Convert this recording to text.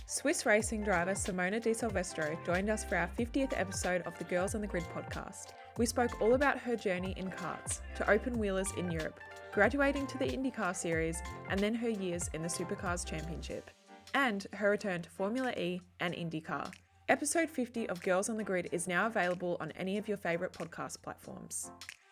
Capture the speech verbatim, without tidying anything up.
Swiss racing driver Simona de Silvestro joined us for our fiftieth episode of the Girls on the Grid podcast. We spoke all about her journey in karts to open wheelers in Europe, graduating to the IndyCar series, and then her years in the Supercars Championship, and her return to Formula E and IndyCar. Episode fifty of Girls on the Grid is now available on any of your favourite podcast platforms.